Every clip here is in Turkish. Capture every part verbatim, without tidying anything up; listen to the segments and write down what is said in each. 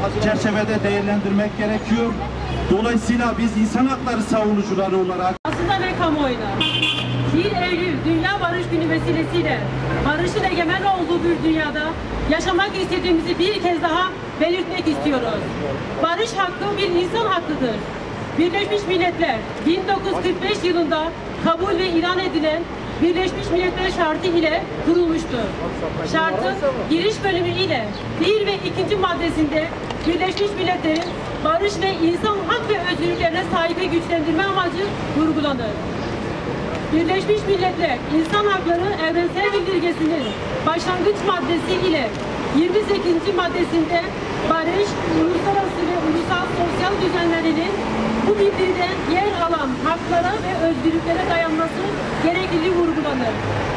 çerçevede değerlendirmek gerekiyor. Dolayısıyla biz insan hakları savunucuları olarak basında ve kamuoyuna bir Eylül Dünya Barış Günü vesilesiyle barışın egemen olduğu bir dünyada yaşamak istediğimizi bir kez daha belirtmek istiyoruz. Barış hakkı bir insan hakkıdır. Birleşmiş Milletler bin dokuz yüz kırk beş yılında kabul ve ilan edilen Birleşmiş Milletler Şartı ile kurulmuştur. Şartın giriş bölümü ile bir ve ikinci maddesinde Birleşmiş Milletler'in barış ve insan hak ve özgürlüklerine saygı güçlendirme amacı vurgulanır. Birleşmiş Milletler İnsan Hakları Evrensel Bildirgesi'nin başlangıç maddesi ile yirmi sekizinci maddesinde barış, uluslararası ve ulusal sosyal düzenlerinin bu bildiride yer alan haklara ve özgürlüklere dayanması gerekliliği vurgulanır.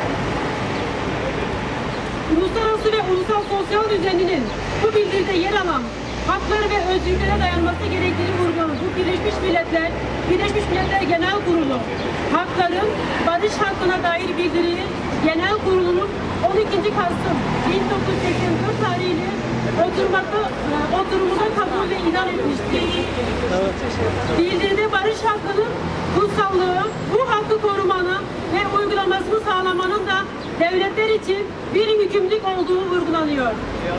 Uluslararası ve ulusal sosyal düzeninin bu bildiride yer alan hakları ve özgürlüklere dayanması gerektiğini vurgulanır. Bu Birleşmiş Milletler, Birleşmiş Milletler Genel Kurulu, hakların barış hakkına dair bildiriyi Genel Kurulu'nun on ikinci Kasım bin dokuz yüz seksen dört tarihli oturmakta, oturumuna kabul ve ilan etmiştir. Bildiride barış hakkının kutsallığı, bu hakkı korumanın ve uygulamasını sağlamanın da devletler için bir yükümlülük olduğu vurgulanıyor.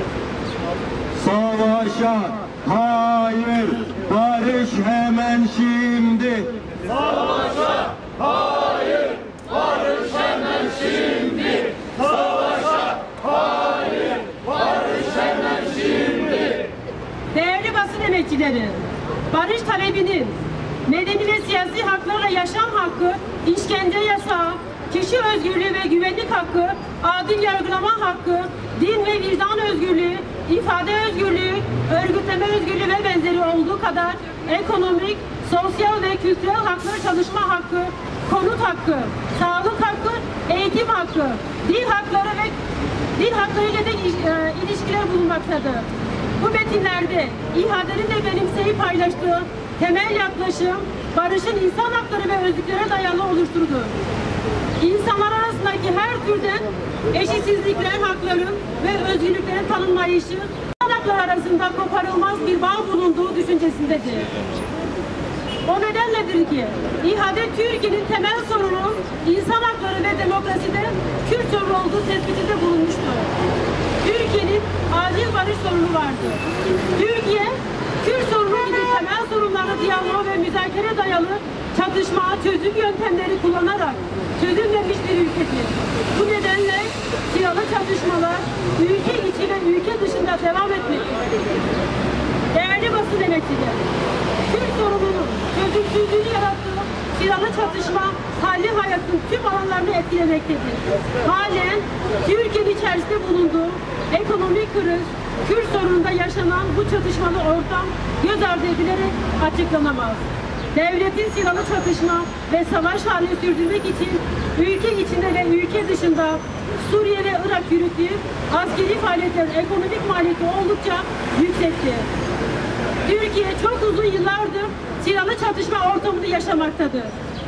Savaşa hayır, barış hemen şimdi. Savaşa hayır, barış hemen şimdi. Savaşa hayır, barış hemen şimdi. Değerli basın emekçileri, barış talebinin medeni ve siyasi haklarla yaşam hakkı, işkence yasağı, kişi özgürlüğü ve güvenlik hakkı, adil yargılama hakkı, din ve vicdan özgürlüğü, ifade özgürlüğü, örgütleme özgürlüğü ve benzeri olduğu kadar ekonomik, sosyal ve kültürel hakları çalışma hakkı, konut hakkı, sağlık hakkı, eğitim hakkı, dil hakları ve dil hakları ile de ilişkiler bulunmaktadır. Bu metinlerde İHA'denin de benimseyip paylaştığı temel yaklaşım barışın insan hakları ve özgürlüklere dayalı oluşturulur. İnsanlar arasındaki her türden eşitsizliklerin, hakların ve özgürlüklerin tanınmayışı, insan hakları arasında koparılmaz bir bağ bulunduğu düşüncesindedir. O nedenledir ki İHA'de Türkiye'nin temel sorunu insan hakları ve demokraside Kürt sorunu olduğu tespitinde bulunmuştur. Türkiye'nin acil barış sorunu vardır. Türkiye, Kürt sorunu gibi temel sorunları diyalog ve müzakere dayalı çatışma, çözüm yöntemleri kullanarak çözümlenmiş bir ülkedir. Bu nedenle silahlı çatışmalar ülke içi ve ülke dışında devam etmektedir. Değerli basın emekçileri, Kürt sorununun çözümsüzlüğünü yarattığı silahlı çatışma hali hayatın tüm alanlarını etkilemektedir. Halen Türkiye'nin içerisinde bulunduğu ekonomik kriz, Kürt sorununda yaşanan bu çatışmalı ortam göz ardı edilerek açıklanamaz. Devletin silahlı çatışma ve savaş halini sürdürmek için ülke içinde ve ülke dışında Suriye ve Irak yürüttüğü askeri faaliyetlerin ekonomik maliyeti oldukça yüksektir. Türkiye çok uzun yıllardır silahlı çatışma ortamında yaşamaktadır.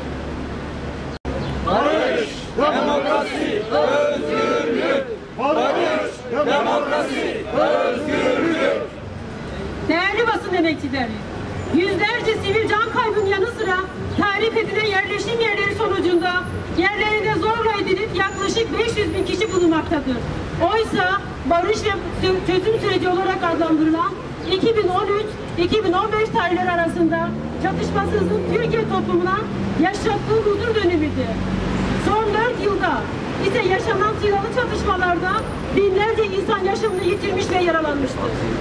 Barış, demokrasi, özgürlük. Barış, demokrasi, özgürlük. Değerli basın emekçileri, yüzlerce sivil can kaybının yanı sıra tarif edilen yerleşim yerleri sonucunda yerlerinde zorla edilip yaklaşık beş yüz bin kişi bulunmaktadır. Oysa barış ve çözüm süreci olarak adlandırılan iki bin on üç iki bin on beş tarihleri arasında çatışmasızlık Türkiye toplumuna yaşattığı huzur dönemidir. Son dört yılda ise yaşanan silahlı çatışmalarda binlerce insan yaşamını yitirmiş ve yaralanmıştır.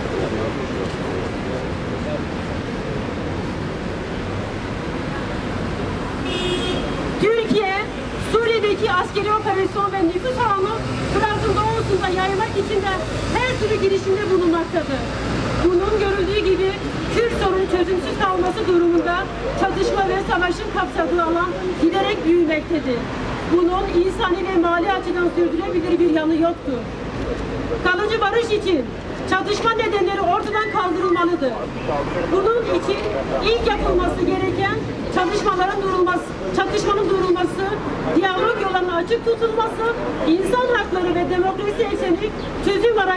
Türkiye, Suriye'deki askeri operasyon ve nüfus ağını Fırat'ın doğusunda yaymak için de her türlü girişimde bulunmaktadır. Bunun görüldüğü gibi Kürt sorunu çözümsüz kalması durumunda çatışma ve savaşın kapsadığı alan giderek büyümektedir. Bunun insani ve mali açıdan sürdürülebilir bir yanı yoktur. Kalıcı barış için çatışma nedenleri ortadan kaldırılmalıdır. Bunun için ilk yapılması gereken çalışmaların durulması, çatışmanın durulması, diyalog yollarının açık tutulması, insan hakları ve demokrasi eksenli çözüm arayışı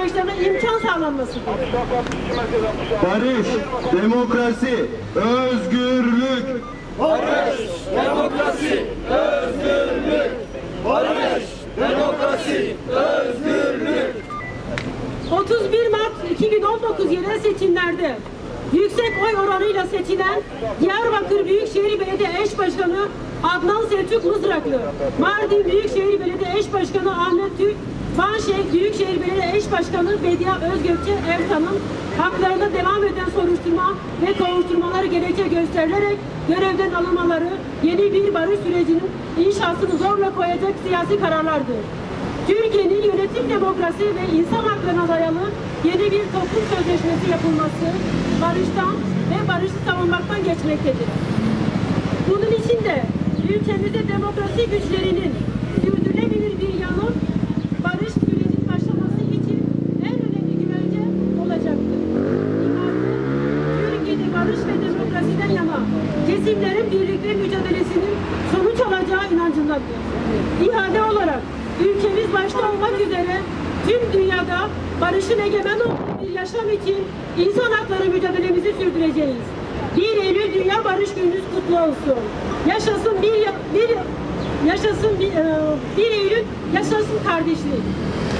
yaşayışlarına imkan sağlanmasıdır. Barış, demokrasi, özgürlük. Barış, demokrasi, özgürlük. Barış, demokrasi, özgürlük. otuz bir Mart iki bin on dokuz yerel seçimlerde yüksek oy oranıyla seçilen Diyarbakır Büyükşehir Belediye Eş Başkanı Adnan Selçuk Mızraklı, Mardin Büyükşehir Belediye Eş Başkanı Ahmet Türk, Vanşehir Büyükşehir Belediye Eş Başkanı Bediye Özgökçe Ertan'ın haklarında devam eden soruşturma ve kovuşturmaları gerekçe gösterilerek görevden alınmaları yeni bir barış sürecinin inşasını zorla koyacak siyasi kararlardır. Türkiye'nin yönetim demokrasi ve insan haklarına dayalı yeni bir toplum sözleşmesi yapılması barıştan ve barışı savunmaktan geçmektedir. Bunun için de ülkemizde demokrasi güçlerinin sürdürülebilir bir yanı barış sürecinin başlaması için en önemli güvence olacaktır. Türkiye'de barış ve demokrasiden yana kesimlerin birlikte mücadelesinin sonuç alacağı inancındadır. İhale olarak ülkemiz başta olmak üzere tüm dünyada barışın egemen olduğu bir yaşam için insan hakları mücadelemizi sürdüreceğiz. bir Eylül Dünya Barış Gününüz kutlu olsun. Yaşasın bir, bir yaşasın bir, bir Eylül, yaşasın kardeşlik.